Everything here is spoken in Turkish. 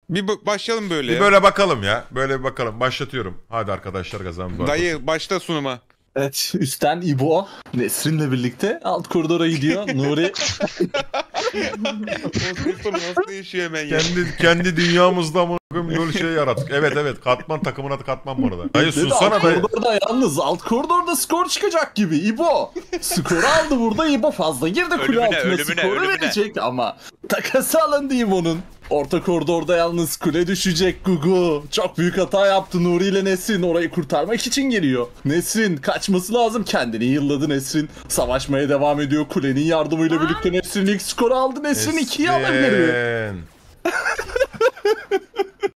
Başlayalım böyle Bir ya. böyle bakalım ya. Böyle bir bakalım. Başlatıyorum. Hadi arkadaşlar kazanın. Dayı başla sunuma. Evet, üstten İbo Nesrin'le birlikte alt koridora gidiyor. Nuri O sistem nasıl değişiyor hemen ya. Kendi dünyamızda mı böyle şey yarattık. Evet katman takımın adı katman bu arada. Dayı dedi, sussana alt dayı. koridorda yalnız alt koridorda skor çıkacak gibi İbo. Skoru aldı burada İbo, fazla girdi kule altına, skoru verecek ama takası alındı İbo'nun. Orta koridorda yalnız kule düşecek Gugu. Çok büyük hata yaptı Nuri ile Nesrin, orayı kurtarmak için geliyor. Nesrin kaçması lazım, kendini yılladı Nesrin. Savaşmaya devam ediyor, kulenin yardımıyla birlikte Nesrin ilk skoru aldı. Nesrin 2'yi alabilir mi?